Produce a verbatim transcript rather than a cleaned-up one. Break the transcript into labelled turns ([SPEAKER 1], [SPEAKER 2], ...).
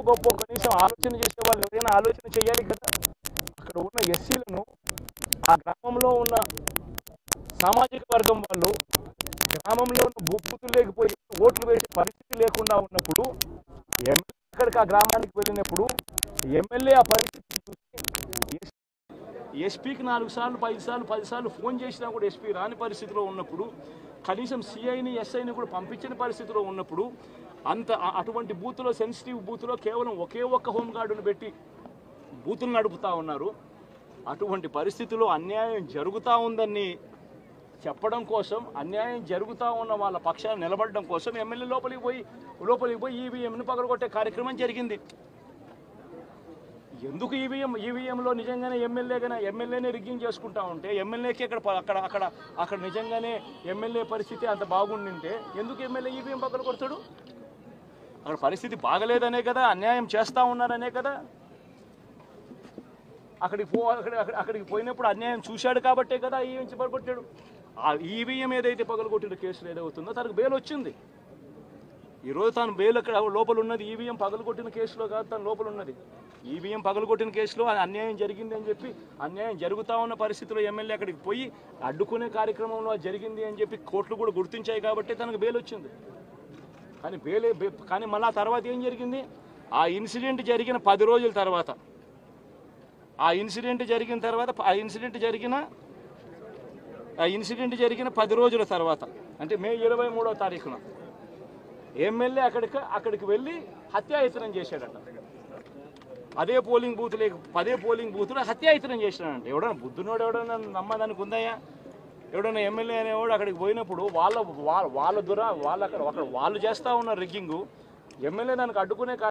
[SPEAKER 1] గొప్ప కనీసం ఆలోచన చేసే వాళ్ళు ఎవరైనా ఆలోచన చేయాలి కదా. అక్కడ ఉన్న ఎస్సీలను ఆ గ్రామంలో ఉన్న సామాజిక వర్గం వాళ్ళు గ్రామంలో ఉన్న భూపుతులు లేకపోయి ఓట్లు వేసే పరిస్థితి లేకుండా ఉన్నప్పుడు ఎమ్మెల్యే అక్కడికి ఆ గ్రామానికి వెళ్ళినప్పుడు ఎమ్మెల్యే ఆ పరిస్థితిని చూసి ఎస్పీకి నాలుగు సార్లు ఐదు సార్లు పది సార్లు ఫోన్ చేసినా కూడా ఎస్పీ రాని పరిస్థితిలో ఉన్నప్పుడు, కనీసం సిఐని ఎస్ఐని కూడా పంపించిన పరిస్థితిలో ఉన్నప్పుడు, అంత అటువంటి బూత్లో సెన్సిటివ్ బూత్లో కేవలం ఒకే ఒక్క హోంగార్డును పెట్టి బూతులు నడుపుతూ ఉన్నారు. అటువంటి పరిస్థితిలో అన్యాయం జరుగుతూ ఉందని చెప్పడం కోసం, అన్యాయం జరుగుతూ ఉన్న వాళ్ళ పక్షాన్ని నిలబడడం కోసం ఎమ్మెల్యే లోపలికి పోయి లోపలికి పోయి ఈవీఎంను పగలగొట్టే కార్యక్రమం జరిగింది. ఎందుకు ఈవీఎం ఈవీఎంలో నిజంగానే ఎమ్మెల్యేగానే ఎమ్మెల్యేనే రిగ్గింగ్ చేసుకుంటా ఉంటే, ఎమ్మెల్యేకి అక్కడ అక్కడ అక్కడ అక్కడ నిజంగానే ఎమ్మెల్యే పరిస్థితి అంత బాగుండింటే ఎందుకు ఎమ్మెల్యే ఈవీఎం పక్కన కొడతాడు? అక్కడ పరిస్థితి బాగలేదనే కదా, అన్యాయం చేస్తూ ఉన్నారనే కదా. అక్కడికి పో అక్కడ అక్కడికి పోయినప్పుడు అన్యాయం చూశాడు కాబట్టే కదా ఈవీఎం పగలగొట్టాడు. ఆ ఈవీఎం ఏదైతే పగలగొట్టిన కేసులు ఏదవుతుందో తనకు బెయిల్ వచ్చింది. ఈరోజు తాను బెయిల్ అక్కడ లోపల ఉన్నది ఈవీఎం పగలగొట్టిన కేసులో కాదు, తను లోపల ఉన్నది ఈవీఎం పగలగొట్టిన కేసులో అన్యాయం జరిగింది అని చెప్పి, అన్యాయం జరుగుతూ ఉన్న పరిస్థితిలో ఎమ్మెల్యే అక్కడికి పోయి అడ్డుకునే కార్యక్రమంలో జరిగింది అని చెప్పి కోర్టులు కూడా గుర్తించాయి కాబట్టి తనకు బెయిల్ వచ్చింది. కానీ బెయిల్ కానీ మళ్ళీ ఆ తర్వాత ఏం జరిగింది? ఆ ఇన్సిడెంట్ జరిగిన పది రోజుల తర్వాత ఆ ఇన్సిడెంట్ జరిగిన తర్వాత ఆ ఇన్సిడెంట్ జరిగిన ఆ ఇన్సిడెంట్ జరిగిన పది రోజుల తర్వాత అంటే మే ఇరవై మూడవ తారీఖున ఎమ్మెల్యే అక్కడికి అక్కడికి వెళ్ళి హత్యాయత్నం చేశాడట. అదే పోలింగ్ బూత్ లేక పదే పోలింగ్ బూత్లో హత్యాయత్నం చేసినాడంటే ఎవడన్నా బుద్ధునోడు ఎవడన్నా నమ్మదానికి ఉందయ్యా? ఎవడన్నా ఎమ్మెల్యే అనేవాడు అక్కడికి పోయినప్పుడు వాళ్ళ వాళ్ళ దురా వాళ్ళు అక్కడ అక్కడ వాళ్ళు చేస్తూ ఉన్న రిగ్గింగు ఎమ్మెల్యే దానికి అడ్డుకునే